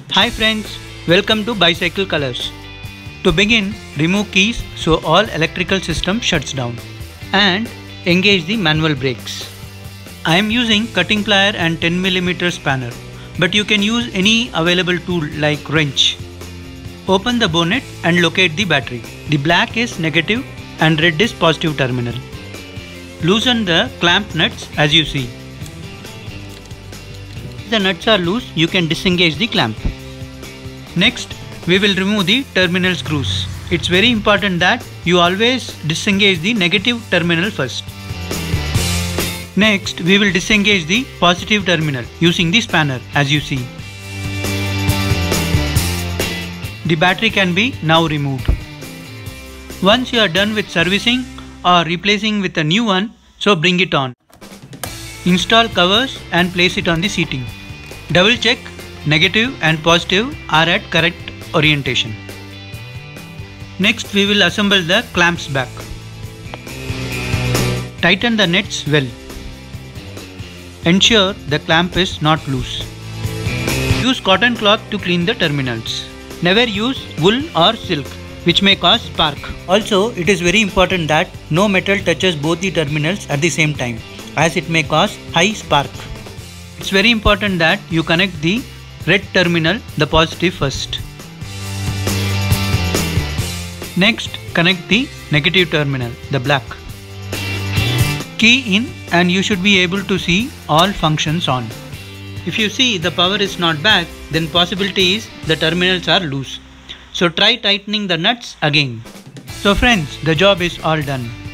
Hi friends, welcome to Bicycle Colors. To begin, remove keys so all electrical system shuts down and engage the manual brakes. I am using cutting plier and 10mm spanner, but you can use any available tool like wrench. Open the bonnet and locate the battery. The black is negative and red is positive terminal. Loosen the clamp nuts as you see. If the nuts are loose, you can disengage the clamp. Next, we will remove the terminal screws. It's very important that you always disengage the negative terminal first. Next, we will disengage the positive terminal using the spanner as you see. The battery can be now removed. Once you are done with servicing or replacing with a new one, so bring it on. Install covers and place it on the seating. Double check negative and positive are at correct orientation. Next, we will assemble the clamps back. Tighten the nuts well. Ensure the clamp is not loose. Use cotton cloth to clean the terminals. Never use wool or silk, which may cause spark. Also, it is very important that no metal touches both the terminals at the same time, as it may cause high spark. It's very important that you connect the red terminal, the positive first. Next, connect the negative terminal, the black. Key in and you should be able to see all functions on. If you see the power is not back, then possibility is the terminals are loose. So try tightening the nuts again. So friends, the job is all done.